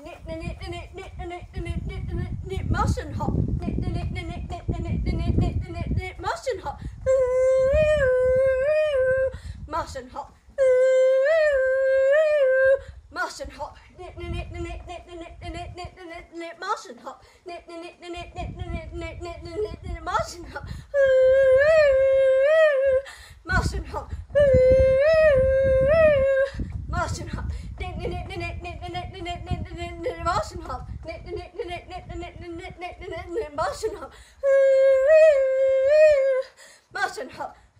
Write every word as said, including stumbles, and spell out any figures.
Motion hop. Motion hop. Motion hop. Motion hop. Motion hop. Motion hop. Motion hop. Motion hop. Motion hop. Motion hop. Motion hop.